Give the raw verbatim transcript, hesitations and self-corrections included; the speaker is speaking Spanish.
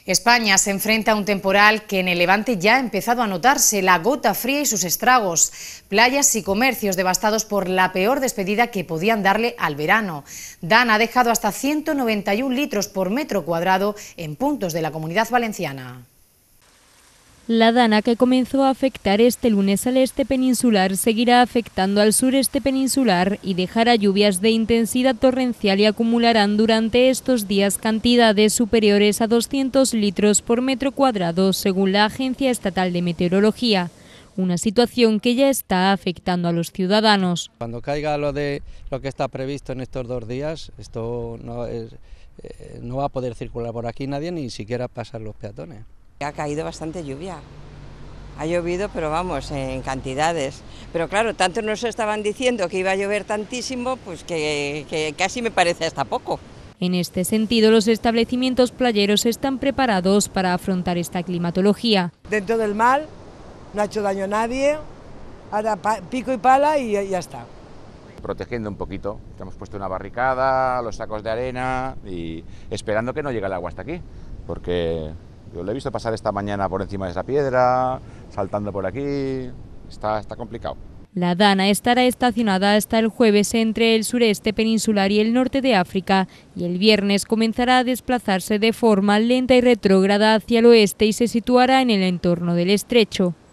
España se enfrenta a un temporal que en el Levante ya ha empezado a notarse, la gota fría y sus estragos. Playas y comercios devastados por la peor despedida que podían darle al verano. Dan ha dejado hasta ciento noventa y un litros por metro cuadrado en puntos de la Comunidad Valenciana. La dana, que comenzó a afectar este lunes al este peninsular, seguirá afectando al sureste peninsular y dejará lluvias de intensidad torrencial y acumularán durante estos días cantidades superiores a doscientos litros por metro cuadrado, según la Agencia Estatal de Meteorología. Una situación que ya está afectando a los ciudadanos. Cuando caiga lo de lo que está previsto en estos dos días, esto no, es, eh, no va a poder circular por aquí nadie, ni siquiera pasar los peatones. Ha caído bastante lluvia, ha llovido, pero vamos, en cantidades. Pero claro, tanto nos estaban diciendo que iba a llover tantísimo, pues que, que casi me parece hasta poco. En este sentido, los establecimientos playeros están preparados para afrontar esta climatología. Dentro del mal, no ha hecho daño a nadie, ahora pico y pala y ya está. Protegiendo un poquito, hemos puesto una barricada, los sacos de arena y esperando que no llegue el agua hasta aquí, porque yo lo he visto pasar esta mañana por encima de esa piedra, saltando por aquí, está, está complicado. La dana estará estacionada hasta el jueves entre el sureste peninsular y el norte de África y el viernes comenzará a desplazarse de forma lenta y retrógrada hacia el oeste y se situará en el entorno del estrecho.